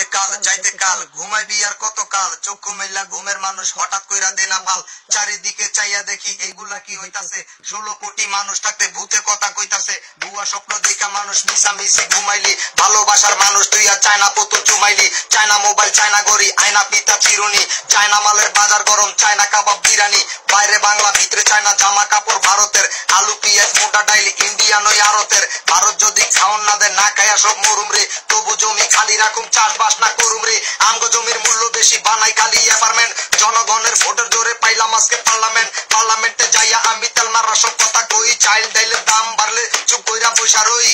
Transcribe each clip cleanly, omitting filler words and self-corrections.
কাল যাইতে কাল ঘুমাইবি আর কত কাল চক্ষু মেলা ঘুমের মানুষ হঠাৎ কইরা দেনা ফাল চারিদিকে চাইয়া দেখি এইগুলা কি হইতাছে 16 কোটি মানুষ থাকতে ভূতে কথা কইতাছে ভুয়া স্বপ্ন দেখা মানুষ মিশামিশি ঘুমাইলি ভালোবাসার মানুষ তুই আর চায়না পুতুল চুমাইলি চায়না মোবাইল চায়না গড়ি আয়না পিতা চিরুনি চায়না মালের বাজার গরম চায়না কাবাব বিরিয়ানি বাইরে বাংলা ভিতরে চায়না জামা কাপড় ভারতের আলু পেঁয়াজ মোটা ডাইল ইন্ডিয়ান ওই আরতের ভারত যদি খাওন না দেয় না খায়া সব মরুম রে তবু জমি খালি রাখুম চাষবাস না করুম রে আমগো জমির মূল্য বেশি বানাই খালি অ্যাপার্টমেন্ট জনগণের ভোটের জোরে পাইলাম আজকে পার্লামেন্টে যাইয়া আমি তেল মারা সব কথা কই চাইল ডাইলের দাম বাড়লে চুপ কইরা বসা রই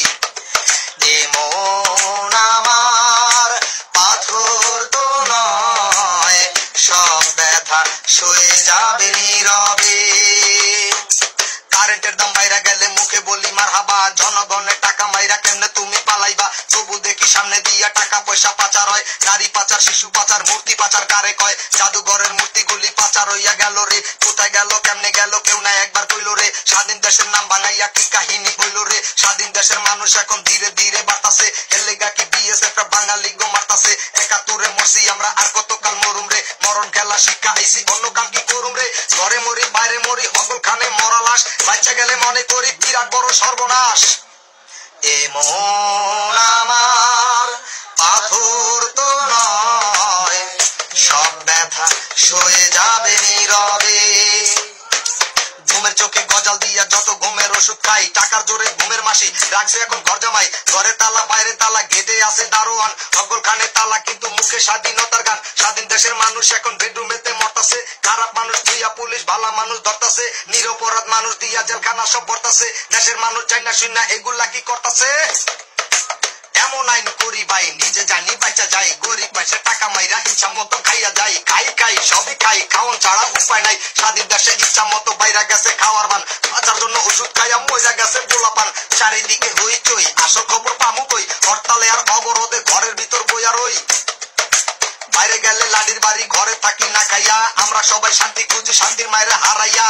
মন আমার পাথর তো নয় সব ব্যথা সয়ে যাবে নীরবে কারেন্টের দাম বাইরা গেলে মুখে বলি মারহাবা জনগণের টাকা মাইরা কেমনে তুমি পালাইবা তবু দেখি সামনে দিয়া টাকা পয়সা পাচার হয় নারী পাচার শিশু পাচার মূর্তি পাচার কারে কয় জাদুঘরের মূর্তিগুলি পাচার হইয়া গেল রে কোথায় গেল কেমনে গেল কেউ না একবার কইল রে স্বাধীন দেশের নাম বানাইয়া কি কাহিনী কইল রে স্বাধীন দেশের মানুষ এখন ধীরে ধীরে বাড়তাছে এলেগা কি বিএসএফ বাঙালি গো মারতাছে 71-এ মরছি আমরা আর কতকাল মরুম রে মরণ খেলা শিক্ষা আইসি অন্য কাম কি করুম রে ঘরে মরি বাইরে মরি হকল খানে মরা লাশ বাচ্চা গেলে মনে করি বিরাট বড় সর্বনাশ এ মন আমার পাথর তো নয় সব ব্যথা সয়ে যাবে নীরবে ঘুমের চোখে গজাল দিয়া যত ঘুমের ওষুধ খাই টাকার জোরে ঘুমের মাসি রাখছে এখন ঘর জামাই ঘরে তালা বাইরে তালা গেটে আছে দারোয়ান হকল খানে তালা কিন্তু মুখে স্বাধীনতার গান স্বাধীন দেশের মানুষ এখন বেডরুমেতে মরতাছে খারাপ মানুষ দিয়া পুলিশ ভালো মানুষ ধরতাছে নিরপরাধ মানুষ দিয়া জেলখানা সব ভরতাছে দেশের মানুষ চাই না শুন না এগুলা কি করতাছে এমন আইন করি ভাই নিজে জানি বাচ্চা যাই গরিব পয়সা টাকা মাইরা ইচ্ছা মতো খাইয়া যাই খাই সবই খাই খাওয়ান ছাড়া উপায় নাই স্বাধীন দেশে ইচ্ছা মতো বাইরা গেছে খাওয়ার মান বাঁচার জন্য ওষুধ খাইয়া মজা গেছে পোলাপান চারিদিকে হইচই আসল খবর পামু কই হরতালে আর অবরোধে ঘরের ভিতর বইয়া রই বাইরে গেলে লাডির বাড়ি ঘরে থাকি না খাইয়া আমরা সবাই শান্তি খুঁজি শান্তির মায়েরা হারাইয়া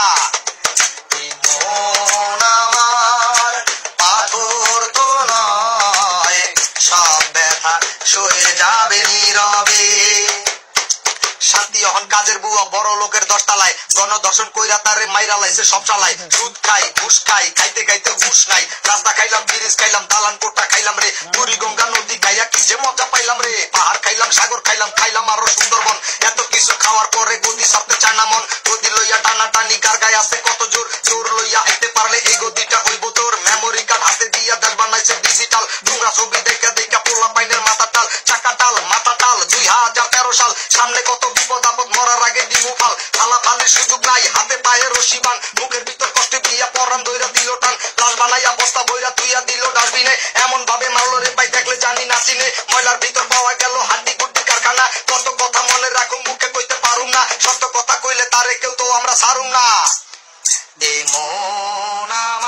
মন আমার পাথর তো নয় সব ব্যথা সয়ে যাবে নীরবে শান্তি এখন কাজের বুয়া বড় লোকের 10 তলায় গণদর্শন কইরা তারে মাইরা লাইছে সব চালায় দুধ খাই ঘুষ খাই খাইতে খাইতে হুশ নাই রাস্তা খাইলাম ব্রিজ খাইলাম দালান কোটা খাইলাম রে বুড়ি গঙ্গা নদী খাইয়া কি যে মজা পাইলাম রে পাহাড় খাইলাম সাগর খাইলাম আরো সুন্দরবন এত কিছু খাওয়ার পরে গদি সারতে চায় না মন গদি লইয়া টানা টানি কার গায়ে আছে কত জোর লইয়া আইতে পারলে এই গদিটা হইব তোর মেমোরি কার্ড হাতে দিয়া দেশ বানাইছে ডিজিটাল তোমরা ছবি দেখা পোলা পাইনের মাথা টাল চাকা টাল মাথা টাল 2013 সাল সামনে কত বিপদ আপদ মরার আগে দিমু ফাল ফালা ফালের সুযোগ নাই হাতে পায়ে রশি বান মুখের ভিতর কষ্টে দিয়া পরান দইরা দিল টান লাল বানাইয়া বস্তা বইরা তুইয়া দিল ডাস্টবিনে এমন ভাবে মারলো রে ভাই দেখলে জানি না চিনে ময়লার ভিতর পাওয়া গেল হাড্ডি গুড্ডি কারখানা কত কথা মনে রাখুম মুখে কইতে পারুম না সত্য কথা কইলে তারে কেউ তো আমরা ছাড়ুম না এ মন